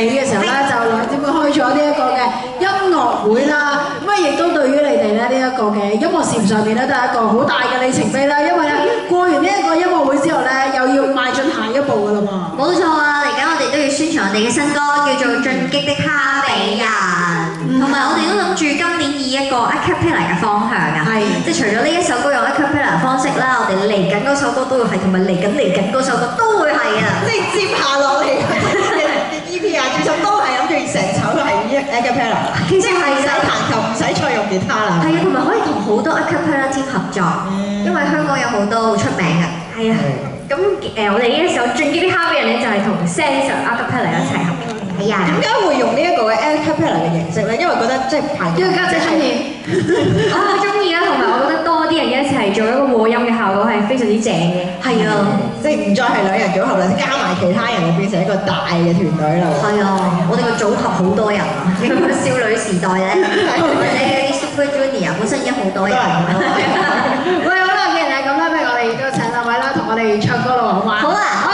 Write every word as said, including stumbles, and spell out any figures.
嘅時候咧，就兩點半開咗呢一個嘅音樂會啦。咁啊，亦都對於你哋咧呢一個嘅音樂事業上面咧，都係一個好大嘅里程碑啦。因為咧過完呢一個音樂會之後咧，又要邁進下一步噶啦嘛。 冇錯啊！嚟緊我哋都要宣傳我哋嘅新歌，叫做《進擊的哈比人》。同埋我哋都諗住今年以一個 a cappella 嘅方向啊，即係除咗呢一首歌用 a cappella 方式啦，我哋嚟緊嗰首歌都會係，同埋嚟緊嚟緊嗰首歌都會係啊！ 即係接下落嚟嘅 E P 啊，專輯都係諗住成首都係 a cappella， 其實係唔使彈琴，唔使再用吉他啦。 係啊，同埋可以同好多 a cappella team 合作，因為香港有好多好出名嘅。係啊，咁誒我哋呢一首《進擊的哈比人》咧就係同 Sense a cappella 一齊合作。係啊， 點解會用呢一個嘅 a cappella 嘅形式咧？因為覺得即係朋友， 因為家姐中意， 我好中意啊，同埋我覺得多啲人一齊做一個和音嘅效果係非常之正嘅。 係啊， 即係唔再係兩人組合啦，加埋其他人就變成一個大嘅團隊啦。 係啊，我哋個組合好多人啊，少女時代咧，或者啲 Super Junior 本身已經好多人。 喂，好啦，既然係咁啦，不如我哋都請兩位啦，同我哋唱歌咯，好嘛？ 好啊。